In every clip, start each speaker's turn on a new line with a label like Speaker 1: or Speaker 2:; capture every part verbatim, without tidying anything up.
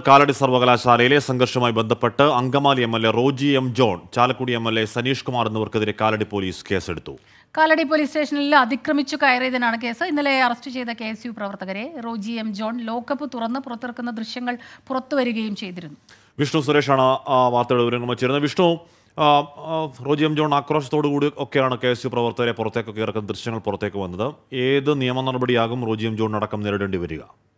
Speaker 1: കാലടി സർവകലാശാലയിലെ സംഘർഷവുമായി ബന്ധപ്പെട്ട് Angamaly M L A Roji M John, Chalakudy M L A Sanish Kumar എന്നിവർക്കെതിരെ കാലടി പോലീസ് കേസെടുത്തു.
Speaker 2: കാലടി പോലീസ് സ്റ്റേഷനിൽ അതിക്രമിച്ചു കയറിയതിനാണ് കേസ്. ഇന്നലെ അറസ്റ്റ് ചെയ്ത കെ എസ് യു പ്രവർത്തകരെ റോജി എം ജോൺ ലോക്കപ്പ് തുറന്ന് പുറത്തിറക്കുന്ന ദൃശ്യങ്ങൾ പുറത്തുവരികയും ചെയ്തിരുന്നു.
Speaker 1: വിഷ്ണു സുരേഷാണ് ആ വാർത്തയുടെ വിവരങ്ങൾ ചേരുന്നത്. വിഷ്ണു, റോജി എം ജോൺ ആക്രോശത്തോടു കൂടി ഒക്കെയാണ് കെ എസ് യു പ്രവർത്തകരെ പുറത്തേക്കൊക്കെ ഇറക്കുന്ന ദൃശ്യങ്ങൾ പുറത്തേക്ക് വന്നത്. ഏത് നിയമ നടപടിയാകും റോജി എം ജോൺ അടക്കം നേരിടേണ്ടി വരിക?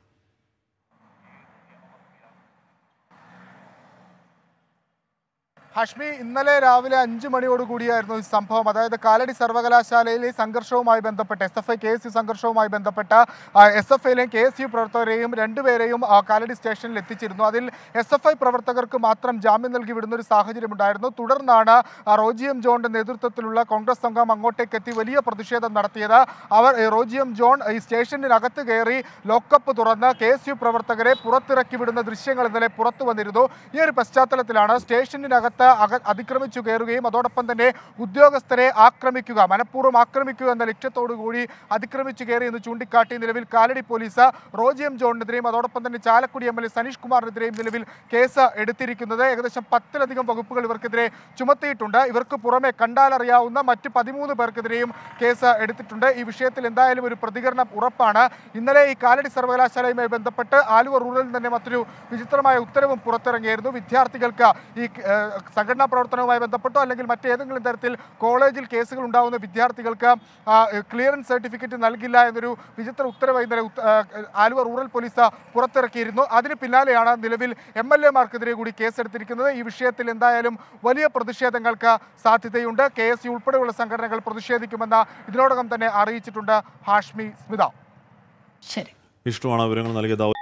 Speaker 3: ഹാഷ്മി, ഇന്നലെ രാവിലെ അഞ്ച് മണിയോടുകൂടിയായിരുന്നു ഈ സംഭവം. അതായത് കാലടി സർവകലാശാലയിലെ സംഘർഷവുമായി ബന്ധപ്പെട്ട് S F I K S U സംഘർഷവുമായി ബന്ധപ്പെട്ട എസ് എഫ് ഐയിലെയും കെ എസ് യു പ്രവർത്തകരെയും രണ്ടുപേരെയും കാലടി സ്റ്റേഷനിൽ എത്തിച്ചിരുന്നു. അതിൽ എസ് എഫ് ഐ പ്രവർത്തകർക്ക് മാത്രം ജാമ്യം നൽകി വിടുന്ന ഒരു സാഹചര്യം ഉണ്ടായിരുന്നു. തുടർന്നാണ് റോജി എം ജോണിന്റെ നേതൃത്വത്തിലുള്ള കോൺഗ്രസ് സംഘം അങ്ങോട്ടേക്ക് എത്തി വലിയ പ്രതിഷേധം നടത്തിയത്. അവർ റോജി എം ജോൺ ഈ സ്റ്റേഷനിനകത്ത് കയറി ലോക്കപ്പ് തുറന്ന് കെ എസ് യു പ്രവർത്തകരെ പുറത്തിറക്കി വിടുന്ന ദൃശ്യങ്ങൾ ഇന്നലെ പുറത്തു വന്നിരുന്നു. ഈ ഒരു പശ്ചാത്തലത്തിലാണ് സ്റ്റേഷനിനകത്ത് അതിക്രമിച്ചു കയറുകയും അതോടൊപ്പം തന്നെ ഉദ്യോഗസ്ഥരെ ആക്രമിക്കുക, മനഃപൂർവ്വം ആക്രമിക്കുക എന്ന ലക്ഷ്യത്തോടു കൂടി അതിക്രമിച്ചു കയറി എന്ന് ചൂണ്ടിക്കാട്ടി നിലവിൽ കാലടി പോലീസ് റോജി എം ജോണിനെതിരെയും അതോടൊപ്പം തന്നെ ചാലക്കുടി എം എൽ എ സനീഷ് കുമാറിനെതിരെയും നിലവിൽ കേസ് എടുത്തിരിക്കുന്നത്. ഏകദേശം പത്തിലധികം വകുപ്പുകൾ ഇവർക്കെതിരെ ചുമത്തിയിട്ടുണ്ട്. ഇവർക്ക് പുറമെ കണ്ടാലറിയാവുന്ന മറ്റ് പതിമൂന്ന് പേർക്കെതിരെയും കേസ് എടുത്തിട്ടുണ്ട്. ഈ വിഷയത്തിൽ എന്തായാലും ഒരു പ്രതികരണം ഉറപ്പാണ്. ഇന്നലെ ഈ കാലടി സർവകലാശാലയുമായി ബന്ധപ്പെട്ട് ആലുവ റൂറലിൽ തന്നെ മറ്റൊരു വിചിത്രമായ ഉത്തരവും പുറത്തിറങ്ങിയായിരുന്നു. വിദ്യാർത്ഥികൾക്ക് ഈ സംഘടനാ പ്രവർത്തനവുമായി ബന്ധപ്പെട്ടോ അല്ലെങ്കിൽ മറ്റേതെങ്കിലും തരത്തിൽ കോളേജിൽ കേസുകൾ ഉണ്ടാകുന്ന വിദ്യാർത്ഥികൾക്ക് ക്ലിയറൻസ് സർട്ടിഫിക്കറ്റ് നൽകില്ല എന്നൊരു വിചിത്ര ഉത്തരവ് ഇന്നലെ ആലുവ റൂറൽ പോലീസ് പുറത്തിറക്കിയിരുന്നു. അതിന് പിന്നാലെയാണ് നിലവിൽ എം എൽ എമാർക്കെതിരെ കൂടി കേസെടുത്തിരിക്കുന്നത്. ഈ വിഷയത്തിൽ എന്തായാലും വലിയ പ്രതിഷേധങ്ങൾക്ക് സാധ്യതയുണ്ട്. കെ എസ് യു ഉൾപ്പെടെയുള്ള സംഘടനകൾ പ്രതിഷേധിക്കുമെന്ന് ഇതിനോടകം തന്നെ അറിയിച്ചിട്ടുണ്ട്. ഹാഷ്മി, സ്മിത.
Speaker 2: ശരി,
Speaker 1: വിഷ്ണുവാണ് വിവരങ്ങൾ നൽകിയത്.